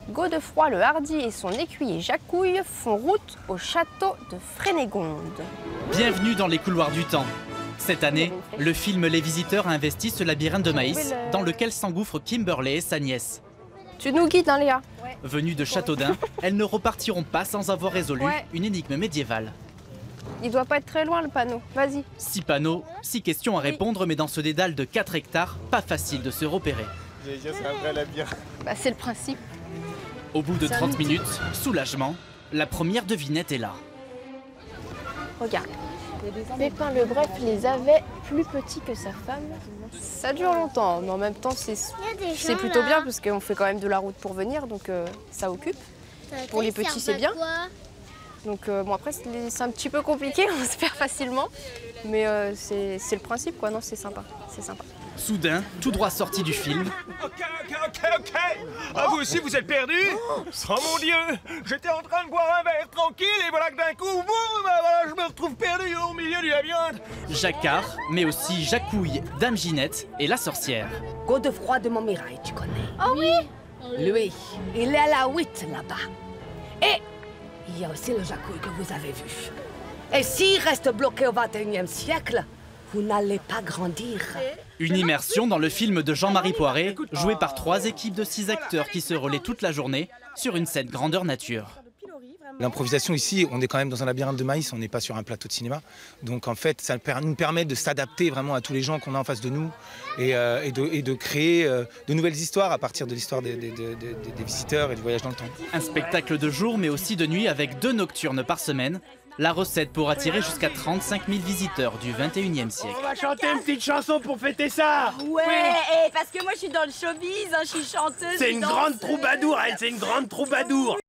Godefroy le Hardi et son écuyer Jacouille font route au château de Frénégonde. Bienvenue dans les couloirs du temps. Cette année, le film Les Visiteurs a investi ce labyrinthe de maïs dans lequel s'engouffre Kimberley et sa nièce. Tu nous guides, hein, Léa? Venues de Châteaudun, elles ne repartiront pas sans avoir résolu une énigme médiévale. Il doit pas être très loin le panneau, vas-y. 6 panneaux, 6 questions à répondre, mais dans ce dédale de 4 hectares, pas facile de se repérer. C'est un vrai labyrinthe. Bah, c'est le principe. Au bout de 30 minutes, soulagement, la première devinette est là. Regarde. Pépin le Bref les avait plus petits que sa femme. Ça dure longtemps, mais en même temps c'est plutôt bien parce qu'on fait quand même de la route pour venir, donc ça occupe. Pour les petits c'est bien. Donc bon après c'est un petit peu compliqué, on se perd facilement, mais c'est le principe quoi, non c'est sympa, c'est sympa. Soudain, tout droit sorti du film. Ok. Ah, vous aussi, vous êtes perdus? Oh mon Dieu! J'étais en train de boire un verre tranquille et voilà que d'un coup, boum, voilà, je me retrouve perdu au milieu du labyrinthe. Jacquard, mais aussi Jacouille, Dame Ginette et la sorcière. Godefroy de Montmirail, tu connais? Oh oui! Lui, il est à la 8 là-bas. Et il y a aussi le Jacouille que vous avez vu. Et s'il reste bloqué au 21e siècle, vous n'allez pas grandir. Une immersion dans le film de Jean-Marie Poiré, joué par 3 équipes de 6 acteurs qui se relaient toute la journée sur une scène grandeur nature. L'improvisation ici, on est quand même dans un labyrinthe de maïs, on n'est pas sur un plateau de cinéma. Donc en fait, ça nous permet de s'adapter vraiment à tous les gens qu'on a en face de nous et de créer de nouvelles histoires à partir de l'histoire des visiteurs et du voyage dans le temps. Un spectacle de jour mais aussi de nuit avec 2 nocturnes par semaine. La recette pour attirer jusqu'à 35 000 visiteurs du 21e siècle. On va chanter une petite chanson pour fêter ça. Ouais, parce que moi je suis dans le showbiz, hein, je suis chanteuse. C'est une grande troubadour, elle, c'est une grande troubadour.